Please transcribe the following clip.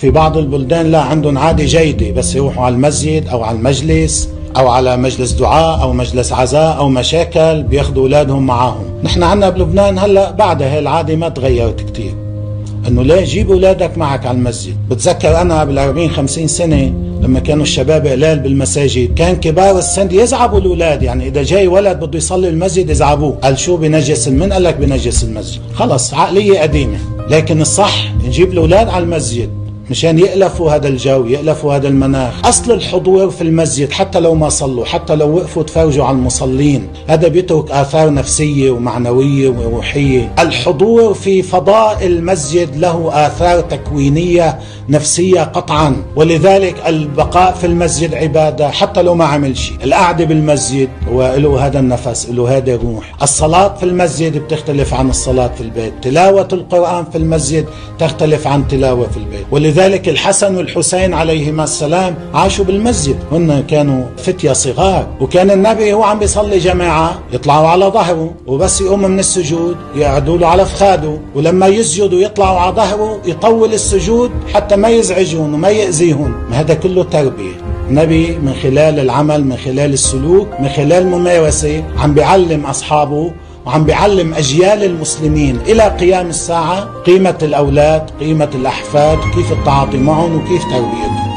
في بعض البلدان لا، عندهم عادة جيدة، بس يروحوا على المسجد أو على المجلس أو على مجلس دعاء أو مجلس عزاء أو مشاكل بياخدوا أولادهم معاهم. نحن عنا بلبنان هلأ بعدها العادة ما تغيرت كتير، انه ليه جيب اولادك معك على المسجد. بتذكر انا بال40-50 سنه لما كانوا الشباب قلال بالمساجد، كان كبار السن يزعبوا الاولاد، يعني اذا جاي ولد بده يصلي المسجد يزعبوه. قال شو بنجس؟ من قال لك بنجس المسجد؟ خلص عقليه قديمه. لكن الصح نجيب الاولاد على المسجد مشان يألفوا هذا الجو، يألفوا هذا المناخ. أصل الحضور في المسجد حتى لو ما صلوا، حتى لو وقفوا تفرجوا على المصلين، هذا بيترك آثار نفسية ومعنوية وروحية. الحضور في فضاء المسجد له آثار تكوينية نفسية قطعا، ولذلك البقاء في المسجد عبادة حتى لو ما عمل شيء. القعدة بالمسجد هو له هذا النفس، له هذا الروح. الصلاة في المسجد بتختلف عن الصلاة في البيت، تلاوة القرآن في المسجد تختلف عن تلاوة في البيت. ولذلك الحسن والحسين عليهما السلام عاشوا بالمسجد، هن كانوا فتية صغار، وكان النبي هو عم بيصلي جماعة يطلعوا على ظهره، وبس يقوم من السجود يقعدوا له على فخاده، ولما يسجد ويطلعوا على ظهره يطول السجود حتى ما يزعجهم وما يأذيهم. هذا كله تربية. النبي من خلال العمل، من خلال السلوك، من خلال الممارسة عم بيعلم أصحابه وعم بيعلم أجيال المسلمين إلى قيام الساعة قيمة الأولاد، قيمة الأحفاد، كيف التعاطي معهم وكيف تربيتهم.